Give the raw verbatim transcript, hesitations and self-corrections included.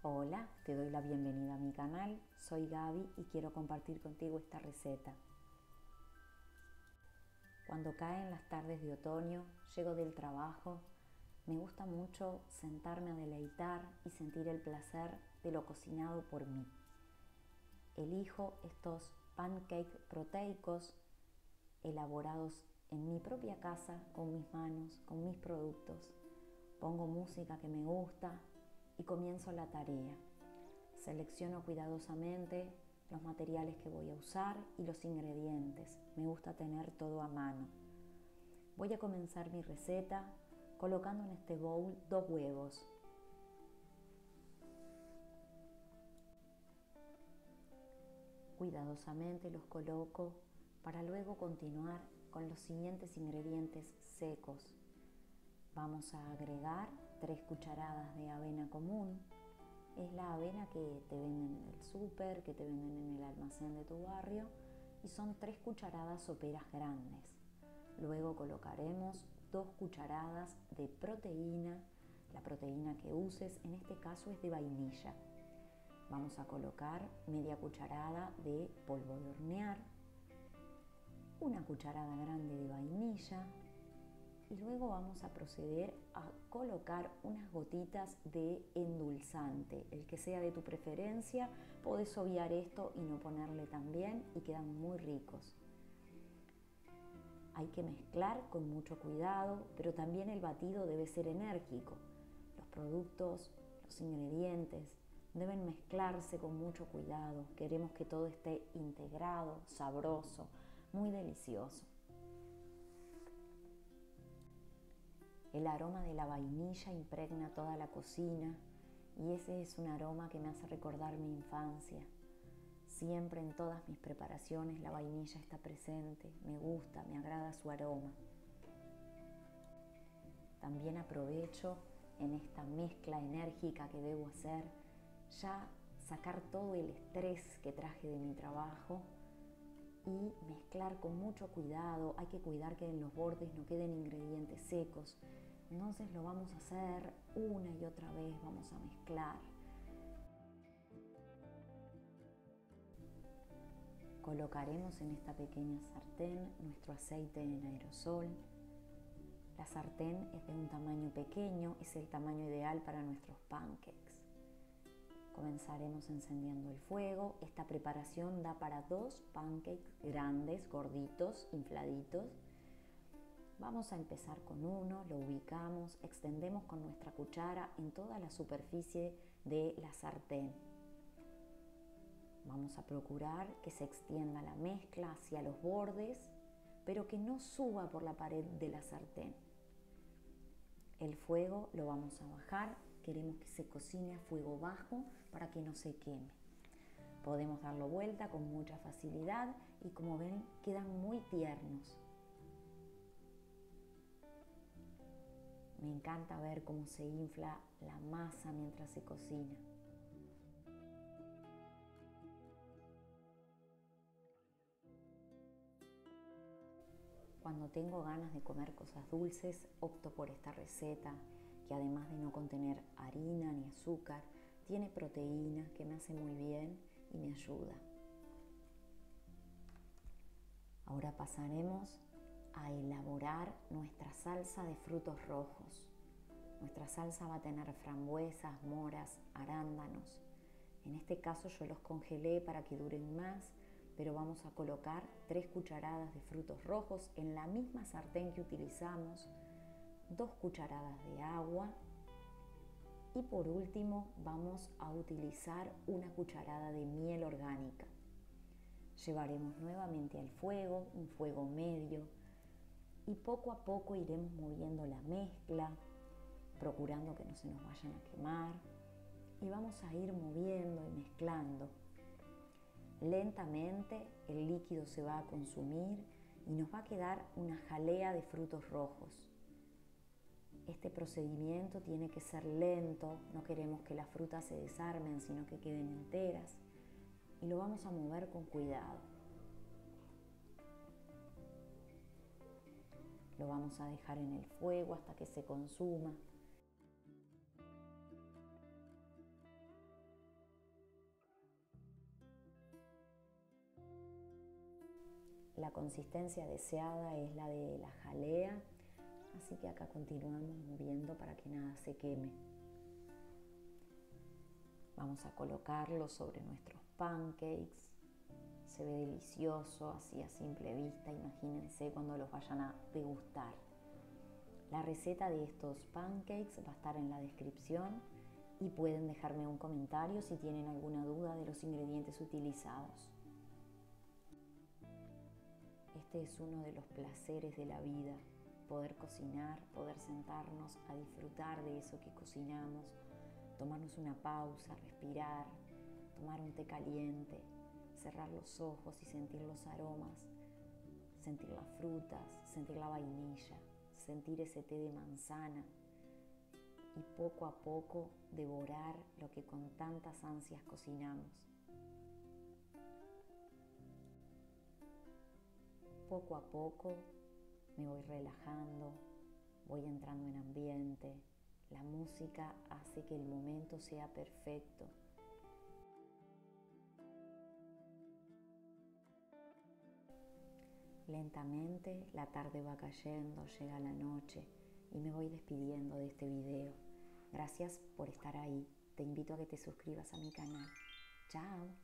Hola, te doy la bienvenida a mi canal, soy Gaby y quiero compartir contigo esta receta. Cuando caen las tardes de otoño, llego del trabajo, me gusta mucho sentarme a deleitar y sentir el placer de lo cocinado por mí. Elijo estos pancakes proteicos elaborados en mi propia casa, con mis manos, con mis productos. Pongo música que me gusta y comienzo la tarea. Selecciono cuidadosamente los materiales que voy a usar y los ingredientes. Me gusta tener todo a mano. Voy a comenzar mi receta colocando en este bowl dos huevos. Cuidadosamente los coloco para luego continuar con los siguientes ingredientes secos. Vamos a agregar tres cucharadas de avena común. Es la avena que te venden en el súper, que te venden en el almacén de tu barrio, y son tres cucharadas soperas grandes. Luego colocaremos dos cucharadas de proteína. La proteína que uses en este caso es de vainilla. Vamos a colocar media cucharada de polvo de hornear, una cucharada grande de vainilla, y luego vamos a proceder a colocar unas gotitas de endulzante, el que sea de tu preferencia. Podés obviar esto y no ponerle también y quedan muy ricos. Hay que mezclar con mucho cuidado, pero también el batido debe ser enérgico. Los productos, los ingredientes deben mezclarse con mucho cuidado. Queremos que todo esté integrado, sabroso, muy delicioso. El aroma de la vainilla impregna toda la cocina y ese es un aroma que me hace recordar mi infancia. Siempre en todas mis preparaciones la vainilla está presente, me gusta, me agrada su aroma. También aprovecho en esta mezcla enérgica que debo hacer, ya sacar todo el estrés que traje de mi trabajo y mezclar con mucho cuidado. Hay que cuidar que en los bordes no queden ingredientes secos. Entonces lo vamos a hacer una y otra vez, vamos a mezclar. Colocaremos en esta pequeña sartén nuestro aceite en aerosol. La sartén es de un tamaño pequeño, es el tamaño ideal para nuestros pancakes. Comenzaremos encendiendo el fuego. Esta preparación da para dos pancakes grandes, gorditos, infladitos. Vamos a empezar con uno, lo ubicamos, extendemos con nuestra cuchara en toda la superficie de la sartén. Vamos a procurar que se extienda la mezcla hacia los bordes, pero que no suba por la pared de la sartén. El fuego lo vamos a bajar, queremos que se cocine a fuego bajo para que no se queme. Podemos darlo vuelta con mucha facilidad y como ven quedan muy tiernos. Me encanta ver cómo se infla la masa mientras se cocina. Cuando tengo ganas de comer cosas dulces, opto por esta receta, que además de no contener harina ni azúcar, tiene proteína que me hace muy bien y me ayuda. Ahora pasaremos a elaborar nuestra salsa de frutos rojos. Nuestra salsa va a tener frambuesas, moras, arándanos. En este caso yo los congelé para que duren más, pero vamos a colocar tres cucharadas de frutos rojos en la misma sartén que utilizamos, dos cucharadas de agua y por último vamos a utilizar una cucharada de miel orgánica. Llevaremos nuevamente al fuego, un fuego medio, y poco a poco iremos moviendo la mezcla, procurando que no se nos vayan a quemar, y vamos a ir moviendo y mezclando. Lentamente el líquido se va a consumir y nos va a quedar una jalea de frutos rojos. Este procedimiento tiene que ser lento, no queremos que las frutas se desarmen, sino que queden enteras, y lo vamos a mover con cuidado. Lo vamos a dejar en el fuego hasta que se consuma. La consistencia deseada es la de la jalea, así que acá continuamos moviendo para que nada se queme. Vamos a colocarlo sobre nuestros pancakes. Se ve delicioso, así a simple vista. Imagínense cuando los vayan a degustar. La receta de estos pancakes va a estar en la descripción y pueden dejarme un comentario si tienen alguna duda de los ingredientes utilizados. Este es uno de los placeres de la vida, poder cocinar, poder sentarnos a disfrutar de eso que cocinamos, tomarnos una pausa, respirar, tomar un té caliente, cerrar los ojos y sentir los aromas, sentir las frutas, sentir la vainilla, sentir ese té de manzana y poco a poco devorar lo que con tantas ansias cocinamos. Poco a poco me voy relajando, voy entrando en ambiente, la música hace que el momento sea perfecto. Lentamente la tarde va cayendo, llega la noche y me voy despidiendo de este video. Gracias por estar ahí. Te invito a que te suscribas a mi canal. Chao.